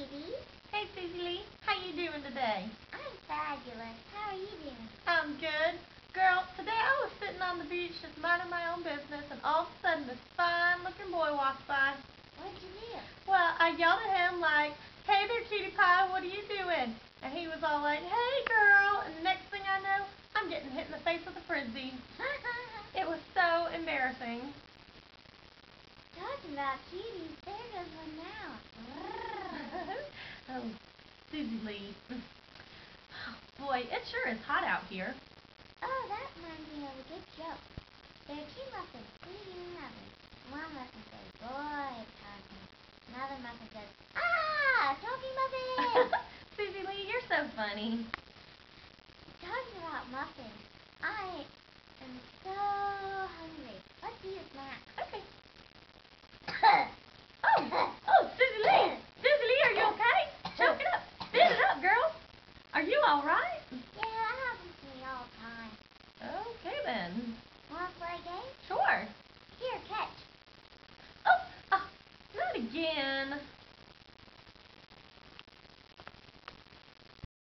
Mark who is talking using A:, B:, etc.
A: Kitty.
B: Hey, Susie Lee. How you doing today?
A: I'm fabulous. How are you doing?
B: I'm good. Girl, today I was sitting on the beach just minding my own business, and all of a sudden this fine-looking boy walks by.
A: What'd you do?
B: Well, I yelled at him like, "Hey there, cutie pie, what are you doing?" And he was all like, "Hey, girl." And the next thing I know, I'm getting hit in the face with a frisbee. It was so embarrassing.
A: Talking about cuties, there goes one now.
B: Oh, Susie Lee. Boy, it sure is hot out here.
A: Oh, that reminds me of a good joke. There are two muffins eating muffins. One muffin says, "Boy, talking." Another muffin says, "Ah, talking muffin."
B: Susie Lee, you're so funny.
A: Talking about muffins, I am so hungry. Let's eat a snack.
B: Okay. Oh, Susie Lee! Susie Lee, are you okay? Choke it up. Spit it up, girl. Are you all right?
A: Yeah, that happens to me all the time.
B: Okay, then.
A: Want to play a game?
B: Sure.
A: Here, catch.
B: Oh, not again.